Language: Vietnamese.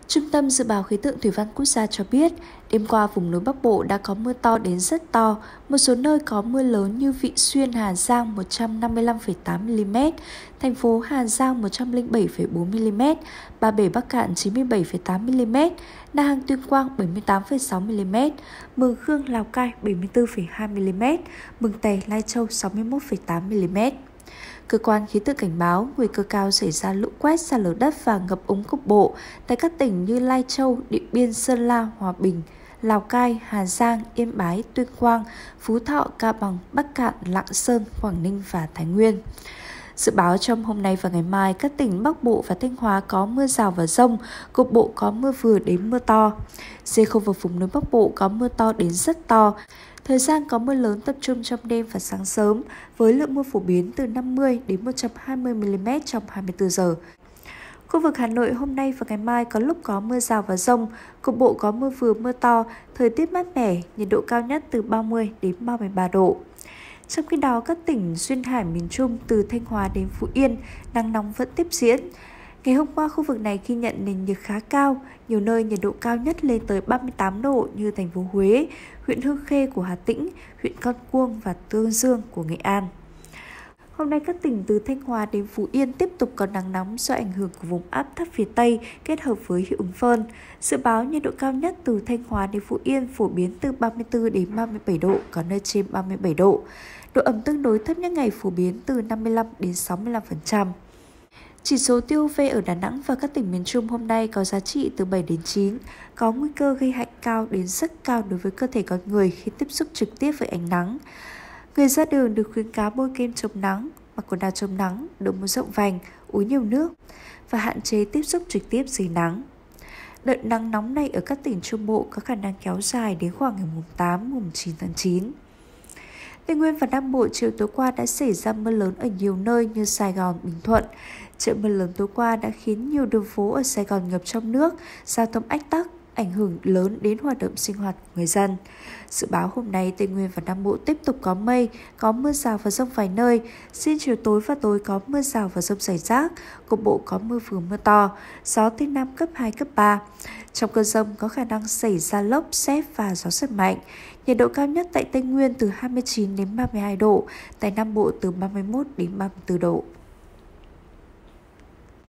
Trung tâm Dự báo Khí tượng Thủy văn Quốc gia cho biết, đêm qua vùng núi Bắc Bộ đã có mưa to đến rất to, một số nơi có mưa lớn như Vị Xuyên, Hà Giang 155,8 mm, thành phố Hà Giang 107,4 mm, Ba Bể Bắc Cạn 97,8 mm, Na Hàng Tuyên Quang 78,6 mm, Mường Khương Lào Cai 74,2 mm, Mường Tè Lai Châu 61,8 mm. Cơ quan khí tượng cảnh báo nguy cơ cao xảy ra lũ quét, sạt lở đất và ngập úng cục bộ tại các tỉnh như Lai Châu, Điện Biên, Sơn La, Hòa Bình, Lào Cai, Hà Giang, Yên Bái, Tuyên Quang, Phú Thọ, Cao Bằng, Bắc Cạn, Lạng Sơn, Quảng Ninh và Thái Nguyên. Dự báo trong hôm nay và ngày mai, các tỉnh Bắc Bộ và Thanh Hóa có mưa rào và dông, cục bộ có mưa vừa đến mưa to. Riêng khu vực vùng núi Bắc Bộ có mưa to đến rất to. Thời gian có mưa lớn tập trung trong đêm và sáng sớm, với lượng mưa phổ biến từ 50 đến 120 mm trong 24 giờ. Khu vực Hà Nội hôm nay và ngày mai có lúc có mưa rào và dông, cục bộ có mưa vừa mưa to, thời tiết mát mẻ, nhiệt độ cao nhất từ 30 đến 33 độ. Trong khi đó, các tỉnh duyên hải miền Trung từ Thanh Hóa đến Phú Yên, nắng nóng vẫn tiếp diễn. Ngày hôm qua, khu vực này ghi nhận nền nhiệt khá cao, nhiều nơi nhiệt độ cao nhất lên tới 38 độ như thành phố Huế, huyện Hương Khê của Hà Tĩnh, huyện Con Cuông và Tương Dương của Nghệ An. Hôm nay các tỉnh từ Thanh Hóa đến Phú Yên tiếp tục có nắng nóng do ảnh hưởng của vùng áp thấp phía Tây kết hợp với hiệu ứng phơn. Dự báo nhiệt độ cao nhất từ Thanh Hóa đến Phú Yên phổ biến từ 34 đến 37 độ, có nơi trên 37 độ. Độ ẩm tương đối thấp nhất ngày phổ biến từ 55 đến 65%. Chỉ số tia UV ở Đà Nẵng và các tỉnh miền Trung hôm nay có giá trị từ 7 đến 9, có nguy cơ gây hại cao đến rất cao đối với cơ thể con người khi tiếp xúc trực tiếp với ánh nắng. Người ra đường được khuyến cáo bôi kem chống nắng, mặc quần áo chống nắng, đội mũ rộng vành, uống nhiều nước và hạn chế tiếp xúc trực tiếp dưới nắng. Đợt nắng nóng này ở các tỉnh Trung Bộ có khả năng kéo dài đến khoảng ngày 8, 9 tháng 9. Tây Nguyên và Nam Bộ chiều tối qua đã xảy ra mưa lớn ở nhiều nơi như Sài Gòn, Bình Thuận. Trận mưa lớn tối qua đã khiến nhiều đường phố ở Sài Gòn ngập trong nước, giao thông ách tắc, ảnh hưởng lớn đến hoạt động sinh hoạt của người dân. Dự báo hôm nay Tây Nguyên và Nam Bộ tiếp tục có mây, có mưa rào và dông vài nơi. Riêng chiều tối và tối có mưa rào và dông rải rác, cục bộ có mưa vừa mưa to, gió Tây Nam cấp 2, cấp 3. Trong cơn dông có khả năng xảy ra lốc, sét và gió giật mạnh. Nhiệt độ cao nhất tại Tây Nguyên từ 29 đến 32 độ, tại Nam Bộ từ 31 đến 34 độ.